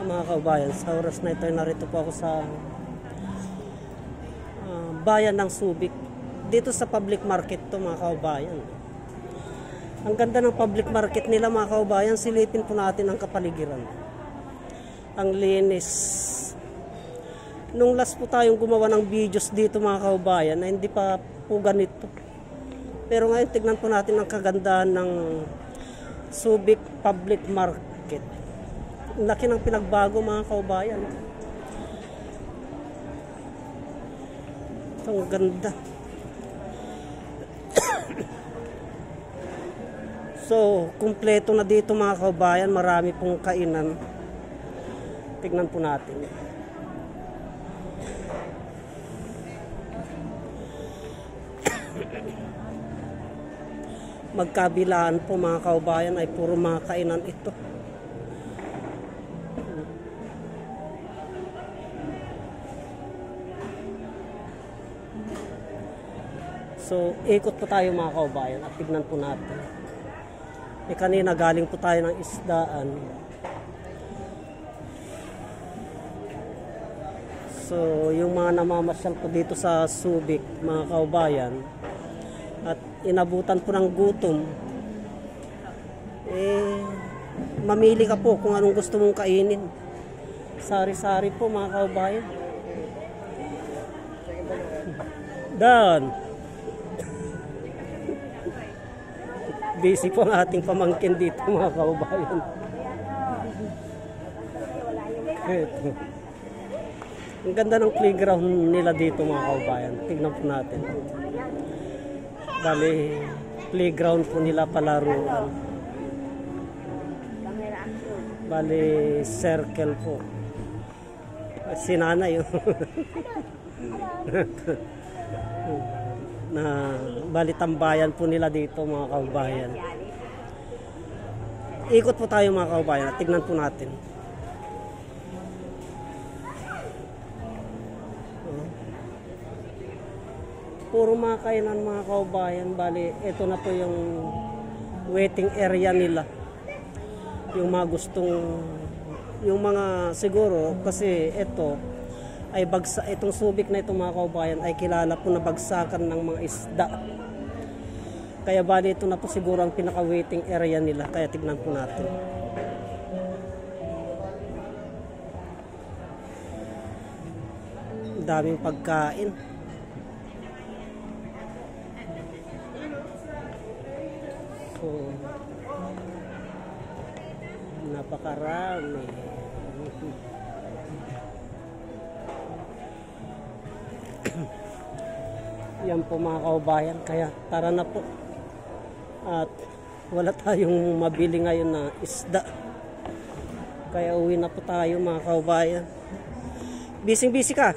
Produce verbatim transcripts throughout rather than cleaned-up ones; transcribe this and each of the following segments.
Mga kaubayan, sa oras na ito ay narito po ako sa uh, bayan ng Subic. Dito sa public market to mga kaubayan. Ang ganda ng public market nila mga kaubayan. Silipin po natin ang kapaligiran. Ang linis. Nung last po tayong gumawa ng videos dito mga kaubayan na hindi pa po ganito. Pero ngayon tignan po natin ang kagandahan ng Subic Public Market. Laki ng pinagbago mga kaubayan. Ang ganda. So, kumpleto na dito mga kaubayan. Marami pong kainan. Tignan po natin. Magkabilaan po mga kaubayan ay puro mga kainan ito. So, ikot po tayo mga kaubayan at tignan po natin. E kanina galing po tayo ng isdaan. So, yung mga namamasyal po dito sa Subic, mga kaubayan, at inabutan po ng gutom, eh, mamili ka po kung anong gusto mong kainin. Sari-sari po mga kaubayan. Dan. Busy po ang ating pamangkin dito mga kaubayan. Ito. Ang ganda ng playground nila dito mga kaubayan. Tignan po natin. Dali playground po nila palaruan. Bali circle po. Si nanay yun. Na bali tambayan po nila dito mga kaubayan. Ikot po tayo mga kaubayan at tignan po natin. Puro mga kainan mga kaubayan. Bali ito na po yung waiting area nila. Yung mga gustong, yung mga siguro kasi ito ay bagsa, itong Subic na itong mga kaubayan ay kilala po na bagsakan ng mga isda. Kaya bali ito na po siguro ang pinaka waiting area nila. Kaya tignan po natin. Daming pagkain. So, napakarami. Yan po mga kaubayan. Kaya tara na po. At wala tayong mabili ngayon na isda. Kaya uwi na po tayo mga kaubayan. Bising busy ka?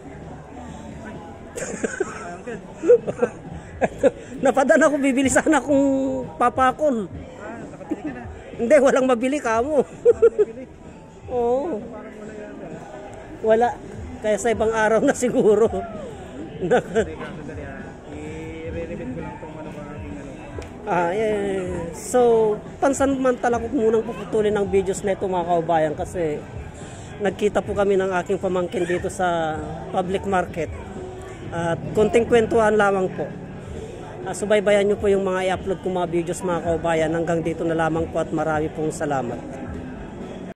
Napadaan ako, bibili sana akong papakol. Hindi, walang mabili ka mo. Oo. Wala. Kaya sa ibang araw na siguro. I-re-repeat ko lang itong ano mga aking ano. Ah, eh, so, pansamantala ko munang puputulin ng videos na ito mga kaubayan kasi nagkita po kami ng aking pamangkin dito sa public market. At konting kwentuhan lamang po. Uh, subaybayan nyo po yung mga i-upload kong mga videos mga kaubayan. Hanggang dito na lamang po at marami pong salamat.